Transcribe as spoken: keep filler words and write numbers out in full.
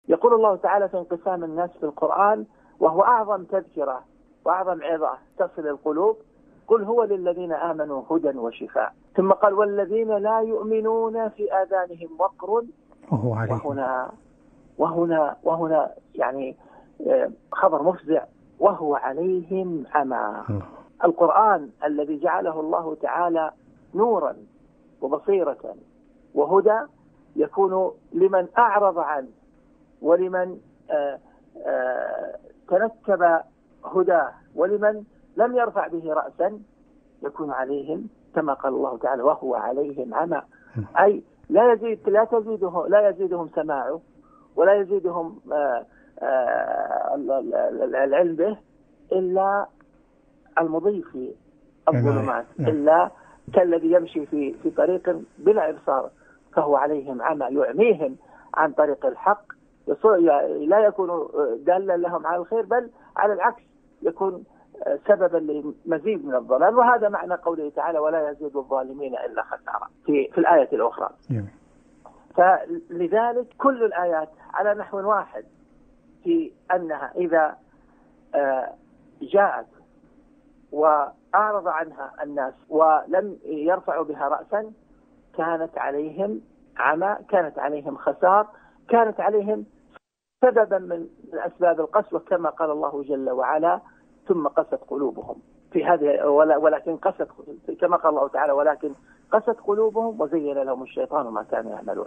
يقول الله تعالى في انقسام الناس في القرآن، وهو أعظم تذكرة وأعظم عظة تصل القلوب: قل هو للذين آمنوا هدى وشفاء. ثم قال: والذين لا يؤمنون في آذانهم وقر وهو عليهم. وهنا وهنا وهنا يعني خبر مفزع: وهو عليهم عمى. القرآن الذي جعله الله تعالى نورا وبصيرة وهدى يكون لمن أعرض عنه ولمن آآ آآ تنكب هداه ولمن لم يرفع به رأسا، يكون عليهم كما قال الله تعالى: وهو عليهم عمى. أي لا يزيد لا تزيده لا يزيدهم سماعه ولا يزيدهم آآ آآ العلم به إلا المضي في الظلمات، إلا كالذي يمشي في في طريق بلا إبصار، فهو عليهم عمى يعميهم عن طريق الحق، لا يكون دالا لهم على الخير، بل على العكس يكون سببا لمزيد من الضلال. وهذا معنى قوله تعالى: ولا يزيد الظالمين إلا خسارة في في الآية الأخرى. فلذلك كل الآيات على نحو واحد في أنها إذا جاءت وأعرض عنها الناس ولم يرفعوا بها رأسا كانت عليهم عمى، كانت عليهم خسار، كانت عليهم سببا من أسباب القسوة، كما قال الله جل وعلا: ثم قست قلوبهم في هذه ولكن قست كما قال الله تعالى: ولكن قست قلوبهم وزين لهم الشيطان ما كانوا يعملون.